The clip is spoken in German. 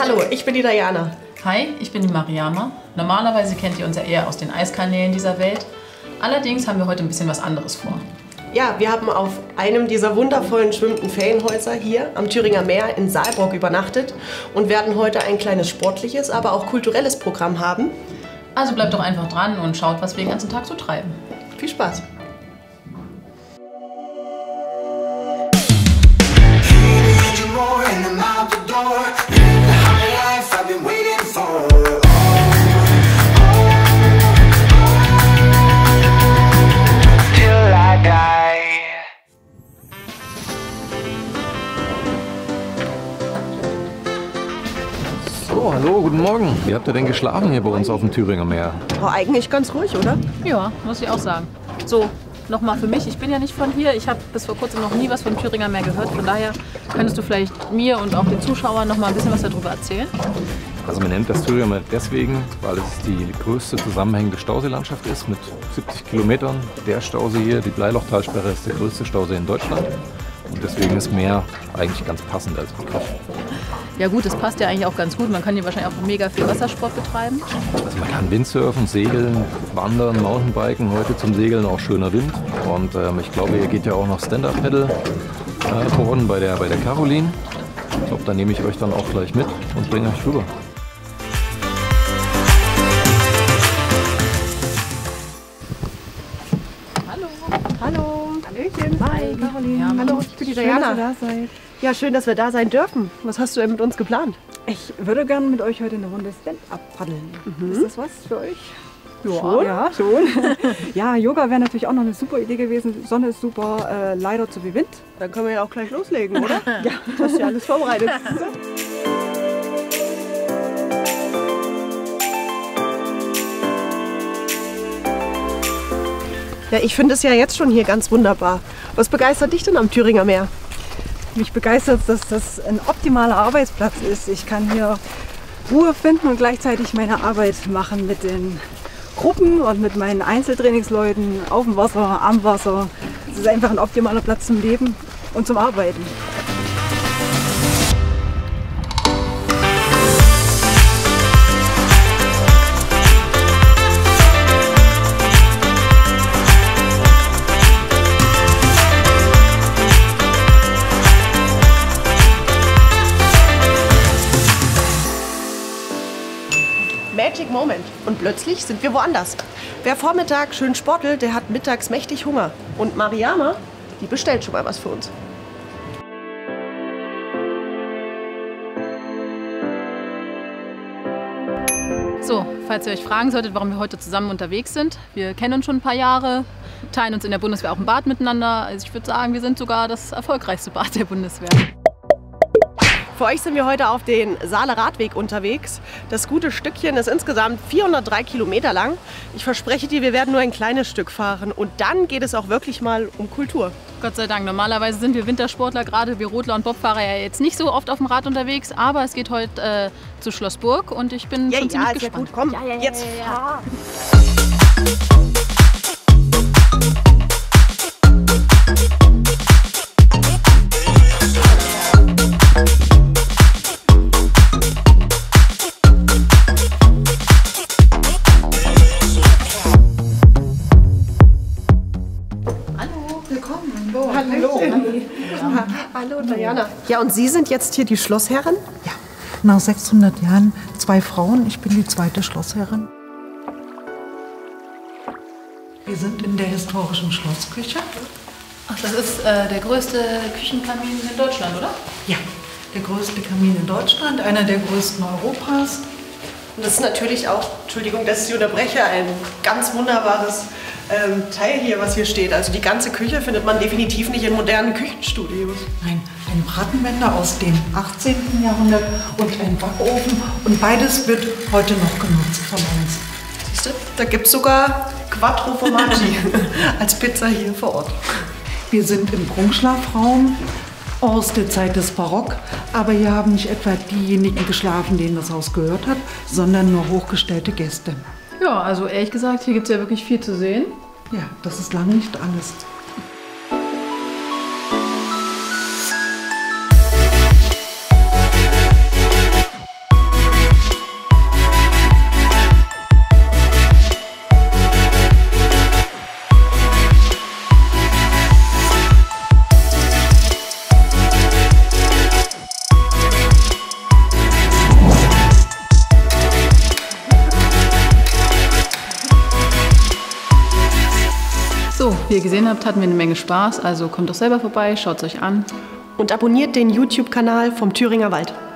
Hallo, ich bin die Diana. Hi, ich bin die Mariama. Normalerweise kennt ihr uns ja eher aus den Eiskanälen dieser Welt. Allerdings haben wir heute ein bisschen was anderes vor. Ja, wir haben auf einem dieser wundervollen schwimmenden Ferienhäuser hier am Thüringer Meer in Saalburg übernachtet und werden heute ein kleines sportliches, aber auch kulturelles Programm haben. Also bleibt doch einfach dran und schaut, was wir den ganzen Tag so treiben. Viel Spaß! So, hallo, guten Morgen. Wie habt ihr denn geschlafen hier bei uns auf dem Thüringer Meer? War eigentlich ganz ruhig, oder? Ja, muss ich auch sagen. So, nochmal für mich. Ich bin ja nicht von hier. Ich habe bis vor kurzem noch nie was vom Thüringer Meer gehört. Von daher könntest du vielleicht mir und auch den Zuschauern noch mal ein bisschen was darüber erzählen. Also man nennt das Thüringer Meer deswegen, weil es die größte zusammenhängende Stauseelandschaft ist mit 70 Kilometern. Der Stausee hier, die Bleilochtalsperre, ist der größte Stausee in Deutschland. Und deswegen ist Meer eigentlich ganz passend als Begriff. Ja gut, das passt ja eigentlich auch ganz gut. Man kann hier wahrscheinlich auch mega viel Wassersport betreiben. Also man kann Windsurfen, Segeln, Wandern, Mountainbiken. Heute zum Segeln auch schöner Wind. Und ich glaube, hier geht ja auch noch Stand-Up-Paddle voran bei der Caroline. Ich glaube, da nehme ich euch dann auch gleich mit und bringe euch rüber. Hallo! Hallöchen! Hi, Caroline. Ja, hallo, ich bin die Diana. Schön, dass ihr da seid. Ja, schön, dass wir da sein dürfen. Was hast du denn mit uns geplant? Ich würde gerne mit euch heute eine Runde Stand-up paddeln. Ist das was für euch? Schon? Ja, schon. Ja, Yoga wäre natürlich auch noch eine super Idee gewesen. Sonne ist super, leider zu viel Wind. Dann können wir ja auch gleich loslegen, oder? Ja, Du hast ja alles vorbereitet. Ja, ich finde es ja jetzt schon hier ganz wunderbar. Was begeistert dich denn am Thüringer Meer? mich begeistert, dass das ein optimaler Arbeitsplatz ist. Ich kann hier Ruhe finden und gleichzeitig meine Arbeit machen mit den Gruppen und mit meinen Einzeltrainingsleuten auf dem Wasser, am Wasser. Es ist einfach ein optimaler Platz zum Leben und zum Arbeiten. Magic Moment. Und plötzlich sind wir woanders. Wer Vormittag schön sportelt, der hat mittags mächtig Hunger. Und Mariama, die bestellt schon mal was für uns. So, falls ihr euch fragen solltet, warum wir heute zusammen unterwegs sind. Wir kennen uns schon ein paar Jahre, teilen uns in der Bundeswehr auch ein Bad miteinander. Also ich würde sagen, wir sind sogar das erfolgreichste Bad der Bundeswehr. Für euch sind wir heute auf den Saaler Radweg unterwegs. Das gute Stückchen ist insgesamt 403 Kilometer lang. Ich verspreche dir, wir werden nur ein kleines Stück fahren. Und dann geht es auch wirklich mal um Kultur. Gott sei Dank. Normalerweise sind wir Wintersportler, gerade wir Rodler und Bobfahrer, ja jetzt nicht so oft auf dem Rad unterwegs. Aber es geht heute zu Schlossburg und ich bin schon ziemlich gespannt. Gut, komm, jetzt fahr! Hallo Diana. Ja, und Sie sind jetzt hier die Schlossherrin? Ja, nach 600 Jahren 2 Frauen. Ich bin die zweite Schlossherrin. Wir sind in der historischen Schlossküche. Ach, das ist der größte Küchenkamin in Deutschland, oder? Ja, der größte Kamin in Deutschland, einer der größten Europas. Und das ist natürlich auch, Entschuldigung, dass ich Sie unterbreche, ein ganz wunderbares Teil hier, was hier steht. Also die ganze Küche findet man definitiv nicht in modernen Küchenstudios. Nein, ein Bratenwender aus dem 18. Jahrhundert und ein Backofen. Und beides wird heute noch genutzt von uns. Siehst du, da gibt es sogar Quattro Formaggi als Pizza hier vor Ort. Wir sind im Prunkschlafraum aus der Zeit des Barock. Aber hier haben nicht etwa diejenigen geschlafen, denen das Haus gehört hat, sondern nur hochgestellte Gäste. Ja, also ehrlich gesagt, hier gibt es ja wirklich viel zu sehen. Ja, das ist lange nicht alles. Wie ihr gesehen habt, hatten wir eine Menge Spaß, also kommt doch selber vorbei, schaut es euch an. Und abonniert den YouTube-Kanal vom Thüringer Wald.